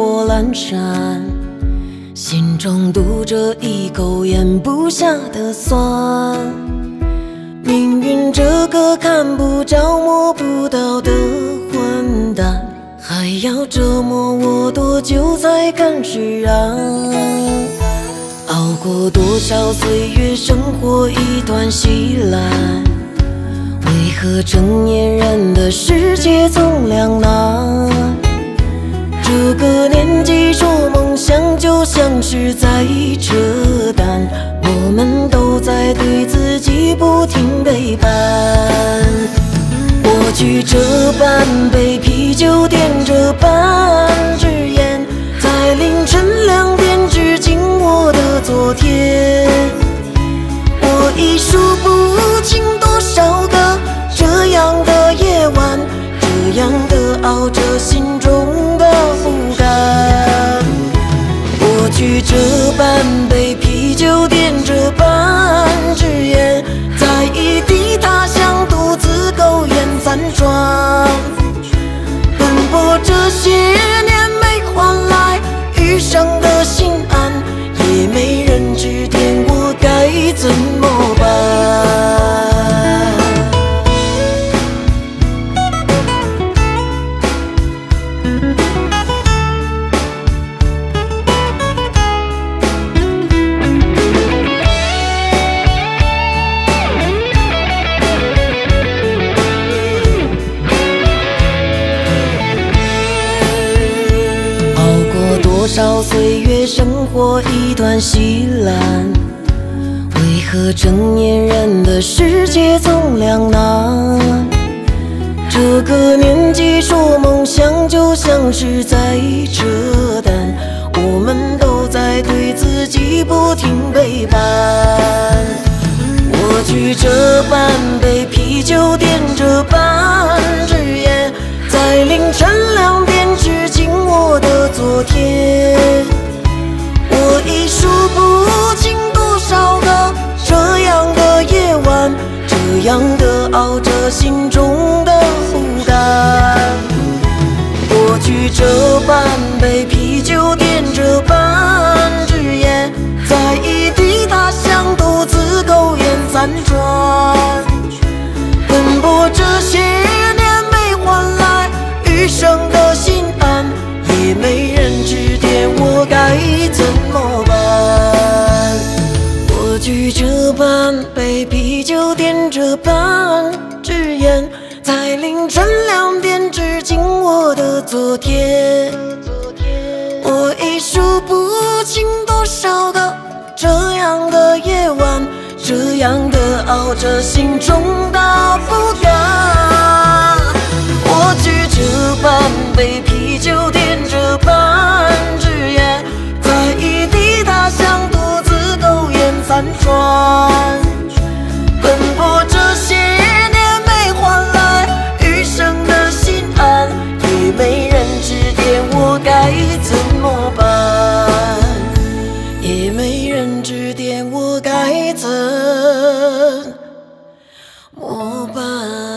火阑珊，心中堵着一口咽不下的酸。命运这个看不着摸不到的混蛋，还要折磨我多久才敢释然？熬过多少岁月，生活一团稀烂。为何成年人的世界总两难？这个年纪说梦想，就像是在扯淡。我们都在对自己不停背叛。过去这半杯啤酒点着半支烟，在凌晨2点致敬我的昨天。我已数不清多少个这样的夜晚，这样的熬着心中的不甘。过去这半杯啤酒点着半支烟，在异地他乡独自苟延残喘。奔波这些年没换来余生的心安，也没人指点我该怎么办。多少岁月，生活一团稀烂。为何成年人的世界总两难？这个年纪说梦想，就像是在扯淡。我们都在对自己不停背叛。我举着半杯啤酒，点着半支烟，在凌晨2点致敬我的昨天。我已数不清多少个这样的夜晚，这样的熬着心中的不甘。我举着半杯啤酒，点着半支烟，在异地他乡独自苟延残喘。奔波这些年没换来余生的心安，也没人指点我该怎么办。我举着半杯啤酒，点着半支烟，在凌晨2点致敬我的昨天。我已数不清多少个这样的夜晚，这样的熬着心中的不甘。我举着半杯啤酒，点着半支烟，在异地他乡独自苟延残喘。奔波这些年没换来余生的心安，也没人指点我该怎么办，也没人指点我该怎么办。